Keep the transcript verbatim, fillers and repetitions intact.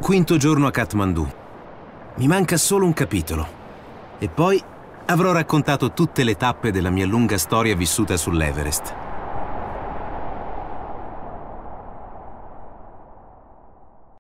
quinto giorno a Kathmandu. Mi manca solo un capitolo. E poi avrò raccontato tutte le tappe della mia lunga storia vissuta sull'Everest.